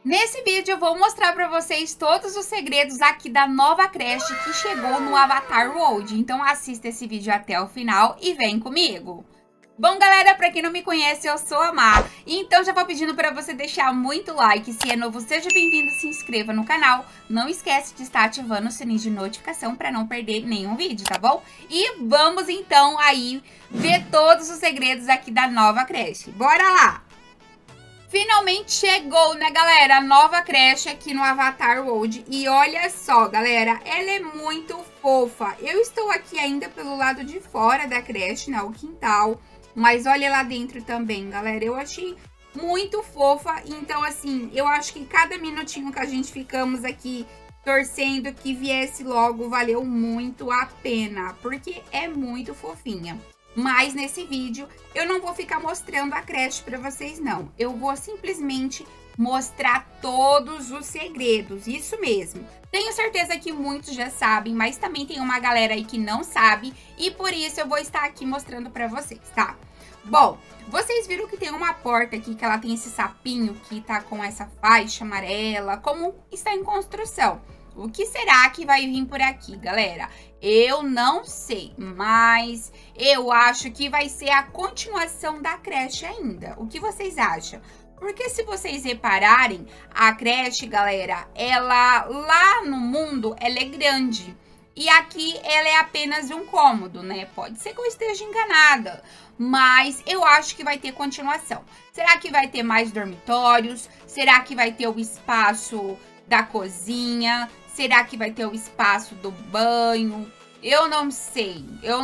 Nesse vídeo eu vou mostrar pra vocês todos os segredos aqui da nova creche que chegou no Avatar World. Então assista esse vídeo até o final e vem comigo. Bom, galera, pra quem não me conhece, eu sou a Má. Então já vou pedindo pra você deixar muito like. Se é novo, seja bem-vindo, se inscreva no canal. Não esquece de estar ativando o sininho de notificação pra não perder nenhum vídeo, tá bom? E vamos então aí ver todos os segredos aqui da nova creche. Bora lá! Finalmente chegou, né, galera, a nova creche aqui no Avatar World. E olha só, galera, ela é muito fofa. Eu estou aqui ainda pelo lado de fora da creche, né, o quintal. Mas olha lá dentro também, galera. Eu achei muito fofa. Então, assim, eu acho que cada minutinho que a gente ficamos aqui torcendo que viesse logo valeu muito a pena. Porque é muito fofinha. Mas nesse vídeo eu não vou ficar mostrando a creche para vocês, não. Eu vou simplesmente mostrar todos os segredos, isso mesmo. Tenho certeza que muitos já sabem, mas também tem uma galera aí que não sabe. E por isso eu vou estar aqui mostrando para vocês, tá? Bom, vocês viram que tem uma porta aqui que ela tem esse sapinho que tá com essa faixa amarela, como está em construção. O que será que vai vir por aqui, galera? Eu não sei, mas eu acho que vai ser a continuação da creche ainda. O que vocês acham? Porque se vocês repararem, a creche, galera, ela lá no mundo, ela é grande. E aqui ela é apenas um cômodo, né? Pode ser que eu esteja enganada, mas eu acho que vai ter continuação. Será que vai ter mais dormitórios? Será que vai ter o espaço da cozinha? Será que vai ter o espaço do banho? Eu não sei.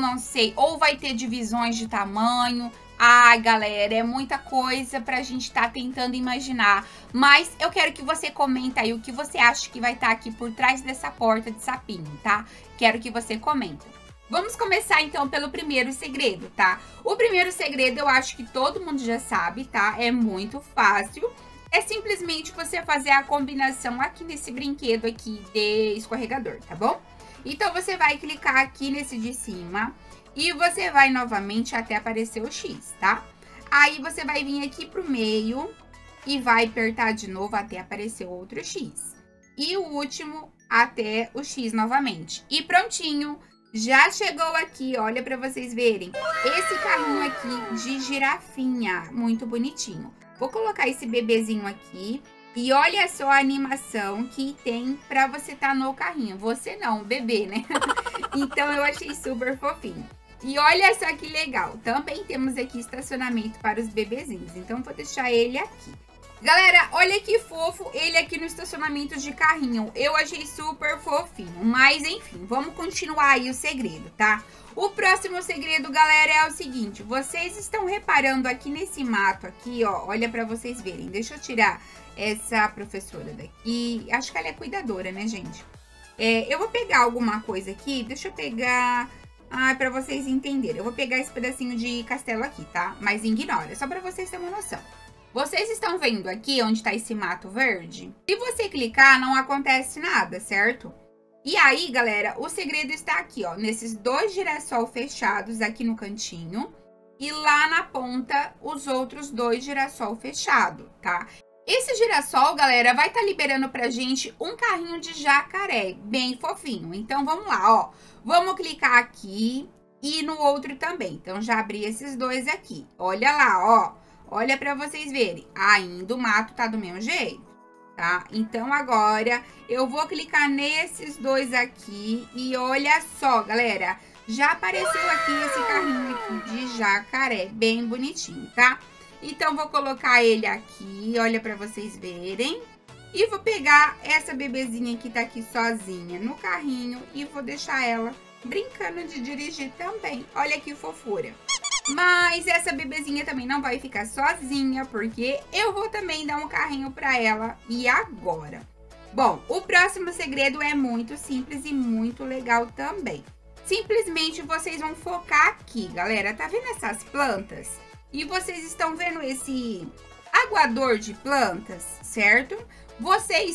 Ou vai ter divisões de tamanho. Ai, galera, é muita coisa pra gente estar tentando imaginar. Mas eu quero que você comenta aí o que você acha que vai estar aqui por trás dessa porta de sapinho, tá? Quero que você comenta. Vamos começar então pelo primeiro segredo, tá? O primeiro segredo eu acho que todo mundo já sabe, tá? É muito fácil. É simplesmente você fazer a combinação aqui nesse brinquedo aqui de escorregador, tá bom? Então, você vai clicar aqui nesse de cima e você vai novamente até aparecer o X, tá? Aí, você vai vir aqui pro meio e vai apertar de novo até aparecer outro X. E o último até o X novamente. E prontinho! Já chegou aqui, olha pra vocês verem, esse carrinho aqui de girafinha, muito bonitinho. Vou colocar esse bebezinho aqui e olha só a animação que tem pra você tá no carrinho. Você não, o bebê, né? Então eu achei super fofinho. E olha só que legal, também temos aqui estacionamento para os bebezinhos, então vou deixar ele aqui. Galera, olha que fofo ele aqui no estacionamento de carrinho. Eu achei super fofinho, mas enfim, vamos continuar aí o segredo, tá? O próximo segredo, galera, é o seguinte. Vocês estão reparando aqui nesse mato aqui, ó. Olha pra vocês verem. Deixa eu tirar essa professora daqui. Acho que ela é cuidadora, né, gente? Eu vou pegar alguma coisa aqui. Deixa eu pegar... Ah, pra vocês entenderem. Eu vou pegar esse pedacinho de castelo aqui, tá? Mas ignora, só pra vocês terem uma noção. Vocês estão vendo aqui onde tá esse mato verde? Se você clicar, não acontece nada, certo? E aí, galera, o segredo está aqui, ó, nesses dois girassol fechados aqui no cantinho. E lá na ponta, os outros dois girassol fechado, tá? Esse girassol, galera, vai estar liberando pra gente um carrinho de jacaré, bem fofinho. Então, vamos lá, ó. Vamos clicar aqui e no outro também. Então, já abri esses dois aqui. Olha lá, ó. Olha pra vocês verem, ainda o mato tá do mesmo jeito, tá? Então, agora, eu vou clicar nesses dois aqui e olha só, galera, já apareceu aqui esse carrinho aqui de jacaré, bem bonitinho, tá? Então, vou colocar ele aqui, olha pra vocês verem. E vou pegar essa bebezinha que tá aqui sozinha no carrinho e vou deixar ela brincando de dirigir também. Olha que fofura. Mas essa bebezinha também não vai ficar sozinha, porque eu vou também dar um carrinho pra ela. E agora? Bom, o próximo segredo é muito simples e muito legal também. Simplesmente vocês vão focar aqui, galera. Tá vendo essas plantas? E vocês estão vendo esse aguador de plantas, certo? Vocês,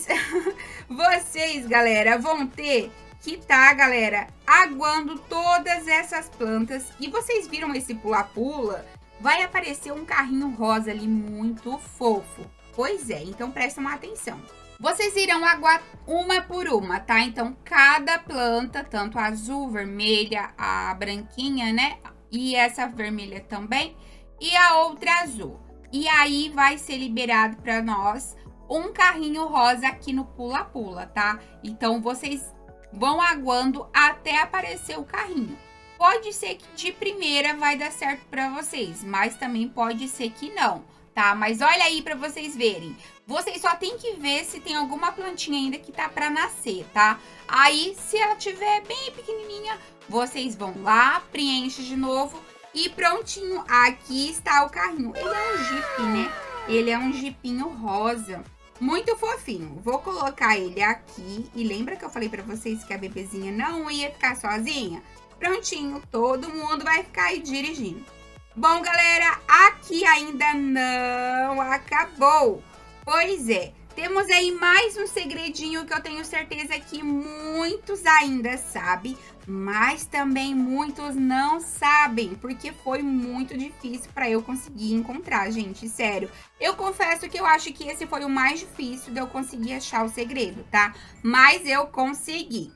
galera, vão ter... que tá, galera, aguando todas essas plantas. E vocês viram esse pula-pula? Vai aparecer um carrinho rosa ali muito fofo. Pois é, então prestam atenção. Vocês irão aguar uma por uma, tá? Então, cada planta, tanto a azul, vermelha, a branquinha, né? E essa vermelha também, e a outra azul. E aí, vai ser liberado para nós um carrinho rosa aqui no pula-pula, tá? Então, vocês vão aguando até aparecer o carrinho. Pode ser que de primeira vai dar certo para vocês, mas também pode ser que não, tá? Mas olha aí para vocês verem. Vocês só tem que ver se tem alguma plantinha ainda que tá para nascer, tá? Aí, se ela tiver bem pequenininha, vocês vão lá, preenche de novo e prontinho. Aqui está o carrinho. Ele é um Jeep, né? Ele é um Jeepinho rosa. Muito fofinho. Vou colocar ele aqui. E lembra que eu falei pra vocês que a bebezinha não ia ficar sozinha? Prontinho, todo mundo vai ficar aí dirigindo. Bom, galera, aqui ainda não acabou. Pois é, temos aí mais um segredinho que eu tenho certeza que muitos ainda sabem, mas também muitos não sabem, porque foi muito difícil para eu conseguir encontrar, gente, sério. Eu confesso que eu acho que esse foi o mais difícil de eu conseguir achar o segredo, tá? Mas eu consegui.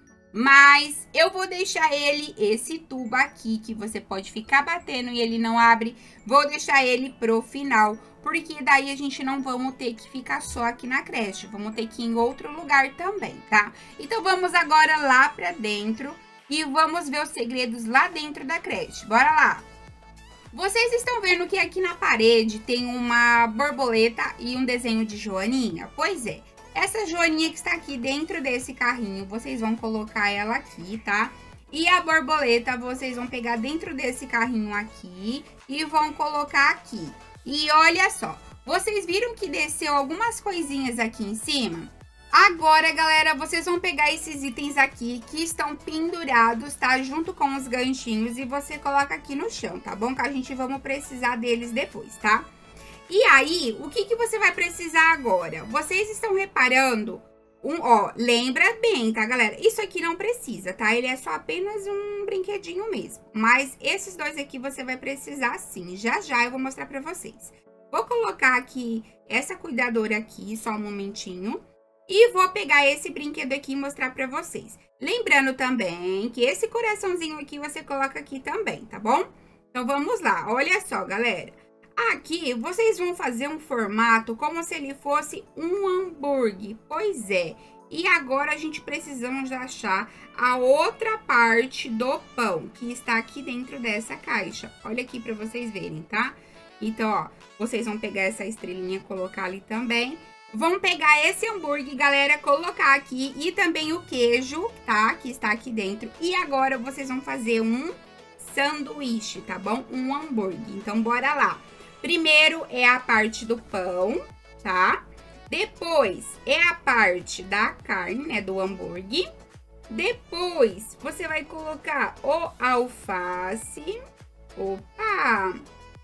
Mas eu vou deixar ele, esse tubo aqui, que você pode ficar batendo e ele não abre, vou deixar ele pro final, porque daí a gente não vamos ter que ficar só aqui na creche, vamos ter que ir em outro lugar também, tá? Então vamos agora lá pra dentro e vamos ver os segredos lá dentro da creche, bora lá! Vocês estão vendo que aqui na parede tem uma borboleta e um desenho de joaninha? Pois é. Essa joaninha que está aqui dentro desse carrinho, vocês vão colocar ela aqui, tá? E a borboleta, vocês vão pegar dentro desse carrinho aqui e vão colocar aqui. E olha só, vocês viram que desceu algumas coisinhas aqui em cima? Agora, galera, vocês vão pegar esses itens aqui que estão pendurados, tá? Junto com os ganchinhos e você coloca aqui no chão, tá bom? Que a gente vamos precisar deles depois, tá? E aí, o que você vai precisar agora? Vocês estão reparando? Ó, lembra bem, tá, galera? Isso aqui não precisa, tá? Ele é só apenas um brinquedinho mesmo. Mas esses dois aqui você vai precisar sim. Já já eu vou mostrar pra vocês. Vou colocar aqui essa cuidadora aqui, só um momentinho. E vou pegar esse brinquedo aqui e mostrar pra vocês. Lembrando também que esse coraçãozinho aqui você coloca aqui também, tá bom? Então vamos lá, olha só, galera. Aqui, vocês vão fazer um formato como se ele fosse um hambúrguer. Pois é. E agora, a gente precisamos achar a outra parte do pão, que está aqui dentro dessa caixa. Olha aqui para vocês verem, tá? Então, ó, vocês vão pegar essa estrelinha e colocar ali também. Vão pegar esse hambúrguer, galera, colocar aqui. E também o queijo, tá? Que está aqui dentro. E agora, vocês vão fazer um sanduíche, tá bom? Um hambúrguer. Então, bora lá. Primeiro é a parte do pão, tá? Depois é a parte da carne, né, do hambúrguer. Depois você vai colocar o alface. Opa!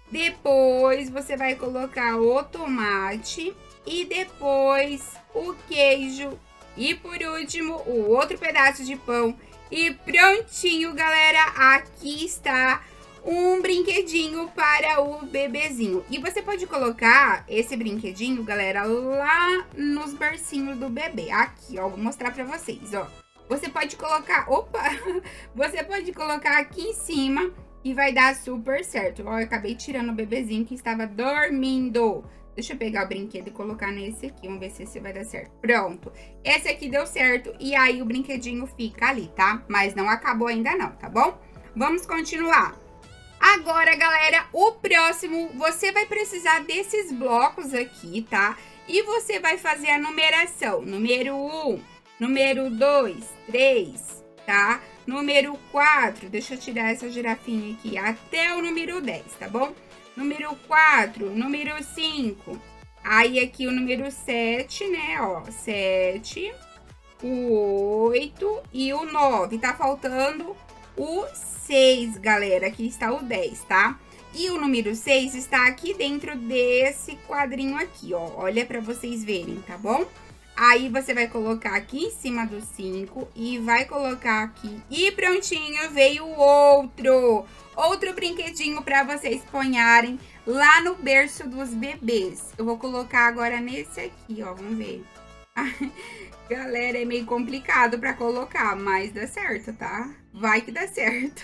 Depois você vai colocar o tomate. E depois o queijo. E por último, o outro pedaço de pão. E prontinho, galera! Aqui está um brinquedinho para o bebezinho. E você pode colocar esse brinquedinho, galera, lá nos bercinhos do bebê. Aqui, ó, vou mostrar pra vocês, ó. Você pode colocar, opa, você pode colocar aqui em cima e vai dar super certo. Ó, eu acabei tirando o bebezinho que estava dormindo. Deixa eu pegar o brinquedo e colocar nesse aqui, vamos ver se esse vai dar certo. Pronto, esse aqui deu certo e aí o brinquedinho fica ali, tá? Mas não acabou ainda não, tá bom? Vamos continuar. Agora, galera, o próximo, você vai precisar desses blocos aqui, tá? E você vai fazer a numeração. Número 1, número 2, 3, tá? Número 4, deixa eu tirar essa girafinha aqui, até o número 10, tá bom? Número 4, número 5. Aí, aqui o número 7, né, ó, 7, o 8 e o 9. Tá faltando o 6, galera, aqui está o 10, tá? E o número 6 está aqui dentro desse quadrinho aqui, ó. Olha pra vocês verem, tá bom? Aí você vai colocar aqui em cima do 5 e vai colocar aqui. E prontinho, veio outro brinquedinho para vocês ponharem lá no berço dos bebês. Eu vou colocar agora nesse aqui, ó, vamos ver. Galera, é meio complicado para colocar, mas dá certo, tá? Vai que dá certo.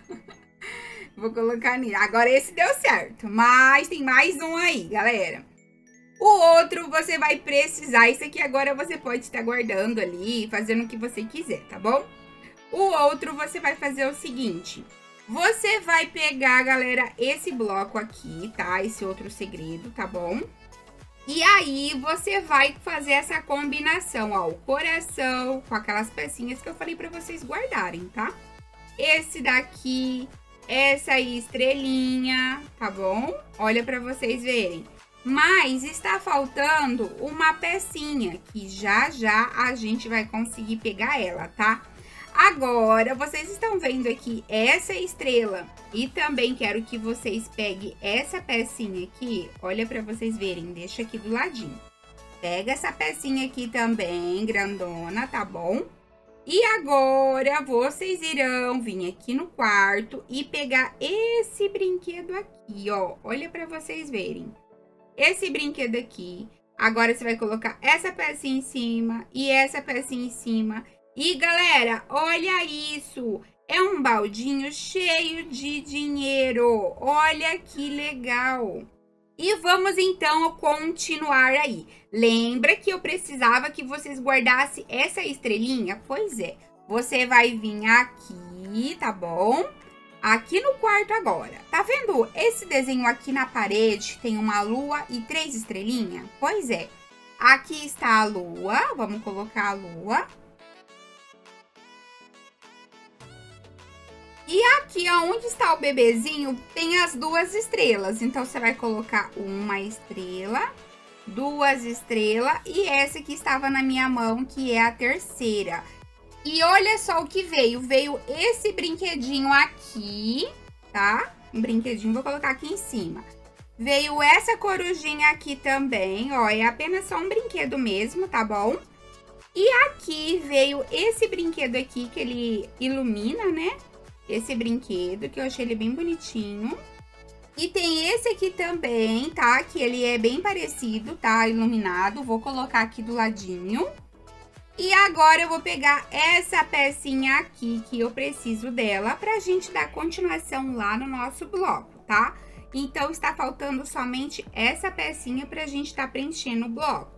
Vou colocar nele. Agora esse deu certo, mas tem mais um aí, galera. O outro você vai precisar, esse aqui agora você pode estar guardando ali, fazendo o que você quiser, tá bom? O outro você vai fazer o seguinte, você vai pegar, galera, esse bloco aqui, tá? Esse outro segredo, tá bom? E aí você vai fazer essa combinação, ó, o coração com aquelas pecinhas que eu falei pra vocês guardarem, tá? Esse daqui, essa aí estrelinha, tá bom? Olha pra vocês verem. Mas está faltando uma pecinha que já a gente vai conseguir pegar ela, tá? Agora, vocês estão vendo aqui essa estrela e também quero que vocês peguem essa pecinha aqui. Olha para vocês verem, deixa aqui do ladinho. Pega essa pecinha aqui também, grandona, tá bom? E agora, vocês irão vir aqui no quarto e pegar esse brinquedo aqui, ó. Olha para vocês verem. Esse brinquedo aqui, agora você vai colocar essa pecinha em cima e essa pecinha em cima. E galera, olha isso, é um baldinho cheio de dinheiro, olha que legal. E vamos então continuar aí. Lembra que eu precisava que vocês guardassem essa estrelinha? Pois é, você vai vir aqui, tá bom? Aqui no quarto agora, tá vendo esse desenho aqui na parede? Tem uma lua e 3 estrelinhas? Pois é, aqui está a lua, vamos colocar a lua. E aqui, onde está o bebezinho, tem as 2 estrelas. Então, você vai colocar uma estrela, 2 estrelas e essa que estava na minha mão, que é a terceira. E olha só o que veio. Veio esse brinquedinho aqui, tá? Um brinquedinho, vou colocar aqui em cima. Veio essa corujinha aqui também, ó. É apenas só um brinquedo mesmo, tá bom? E aqui veio esse brinquedo aqui, que ele ilumina, né? Esse brinquedo, que eu achei ele bem bonitinho. E tem esse aqui também, tá? Que ele é bem parecido, tá? Iluminado. Vou colocar aqui do ladinho. E agora eu vou pegar essa pecinha aqui, que eu preciso dela, pra gente dar continuação lá no nosso bloco, tá? Então, está faltando somente essa pecinha pra gente tá preenchendo o bloco.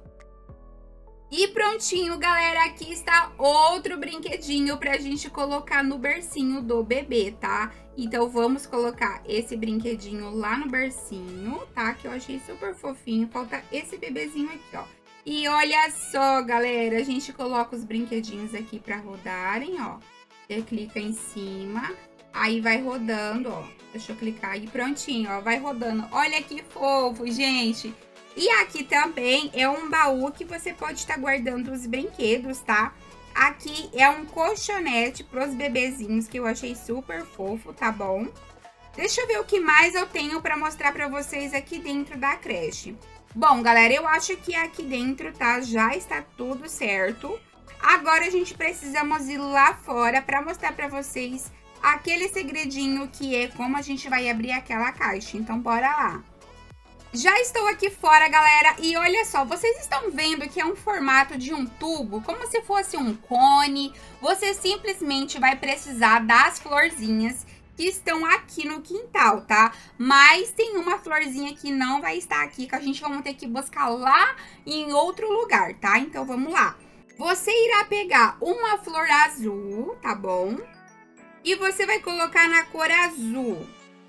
E prontinho, galera, aqui está outro brinquedinho pra gente colocar no bercinho do bebê, tá? Então, vamos colocar esse brinquedinho lá no bercinho, tá? Que eu achei super fofinho. Falta esse bebezinho aqui, ó. E olha só, galera, a gente coloca os brinquedinhos aqui pra rodarem, ó. Você clica em cima, aí vai rodando, ó. Deixa eu clicar aí, prontinho, ó, vai rodando. Olha que fofo, gente. E aqui também é um baú que você pode estar guardando os brinquedos, tá? Aqui é um colchonete pros bebezinhos, que eu achei super fofo, tá bom? Deixa eu ver o que mais eu tenho pra mostrar pra vocês aqui dentro da creche. Bom, galera, eu acho que aqui dentro, tá, já está tudo certo. Agora a gente precisamos ir lá fora para mostrar para vocês aquele segredinho que é como a gente vai abrir aquela caixa. Então, bora lá. Já estou aqui fora, galera, e olha só, vocês estão vendo que é um formato de um tubo, como se fosse um cone. Você simplesmente vai precisar das florzinhas que estão aqui no quintal, tá? Mas tem uma florzinha que não vai estar aqui, que a gente vai ter que buscar lá em outro lugar, tá? Então, vamos lá. Você irá pegar uma flor azul, tá bom? E você vai colocar na cor azul.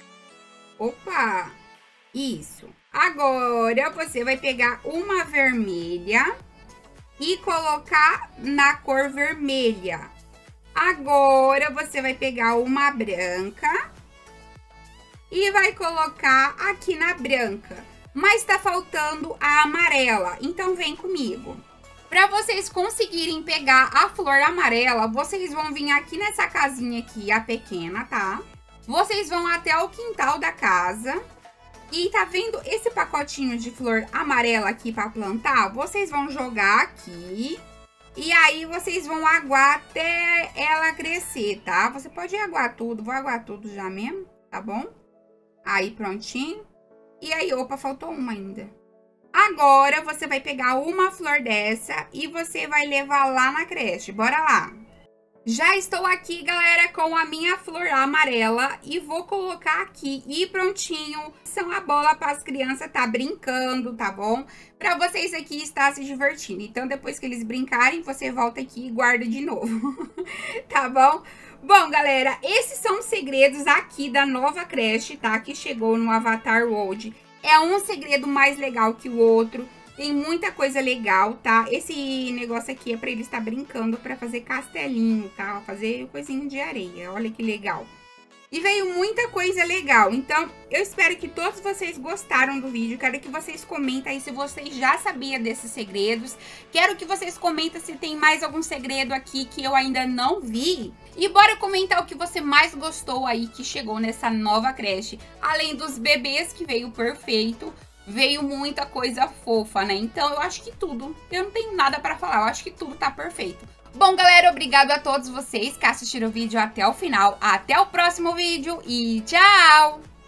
Opa! Isso. Agora, você vai pegar uma vermelha e colocar na cor vermelha. Agora, você vai pegar uma branca e vai colocar aqui na branca. Mas tá faltando a amarela, então vem comigo. Para vocês conseguirem pegar a flor amarela, vocês vão vir aqui nessa casinha aqui, a pequena, tá? Vocês vão até o quintal da casa. E tá vendo esse pacotinho de flor amarela aqui pra plantar? Vocês vão jogar aqui. E aí vocês vão aguar até ela crescer, tá? Você pode aguar tudo, vou aguar tudo já mesmo, tá bom? Aí prontinho. E aí, opa, faltou uma ainda. Agora você vai pegar uma flor dessa e você vai levar lá na creche. Bora lá! Já estou aqui, galera, com a minha flor amarela e vou colocar aqui e prontinho. São a bola para as crianças tá brincando, tá bom? Para vocês aqui estar se divertindo. Então, depois que eles brincarem, você volta aqui e guarda de novo, tá bom? Bom, galera, esses são os segredos aqui da nova creche, tá? Que chegou no Avatar World. É um segredo mais legal que o outro. Tem muita coisa legal, tá? Esse negócio aqui é pra ele estar brincando, pra fazer castelinho, tá? Fazer coisinha de areia, olha que legal. E veio muita coisa legal, então eu espero que todos vocês gostaram do vídeo. Quero que vocês comentem aí se vocês já sabiam desses segredos. Quero que vocês comentem se tem mais algum segredo aqui que eu ainda não vi. E bora comentar o que você mais gostou aí que chegou nessa nova creche. Além dos bebês, que veio perfeito. Veio muita coisa fofa, né? Então, eu acho que tudo. Eu não tenho nada pra falar. Eu acho que tudo tá perfeito. Bom, galera, obrigado a todos vocês que assistiram o vídeo até o final. Até o próximo vídeo e tchau!